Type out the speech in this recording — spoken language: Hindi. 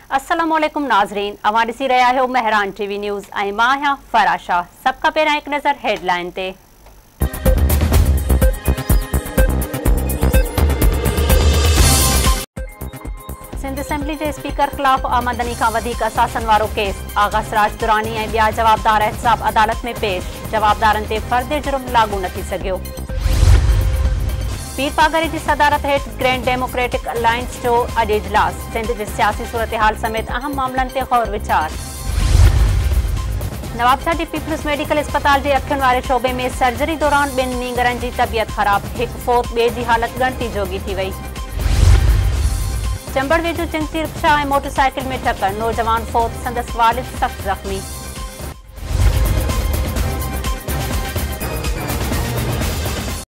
अस्सलामुअलैकुम नाज़रीन, अवां ॾिसी रहिया आहियो महरान टीवी न्यूज़ ऐं मां आहियां फराशा। सभ खां पहिरियां हिकु नज़र हेडलाइन ते। सिंध असेंबली जे स्पीकर ख़िलाफ़ आमदनी खां वधीक असासन वारो केस। आगा सिराज दुरानी ऐं ॿिया जवाबदार एहतसाब अदालत में पेश। जवाबदारनि ते फ़र्द जुर्म लागू न थी सघियो। पीर पागरी जी सदारत हेठि ग्रैंड डेमोक्रेटिक अलायंस जो अॼु इजलास। सिंध जी सियासी सूरत-हाल समेत अहम मामलनि ते गौर वीचार। नवाबशाह जी पीपल्स मेडिकल अस्पताल जे अखियुनि वारे शोबे में सर्जरी दौरान ॿिनि नींगरनि जी तबियत ख़राब। हिकु फोत, ॿिए जी हालत ॻणती जोगी थी वई। चंबड़ वेझो चिंगची रिक्शा ऐं मोटरसाइकिल में टक्कर, नौजवान फोत, संदसि वालिद सख़्त ज़ख़्मी।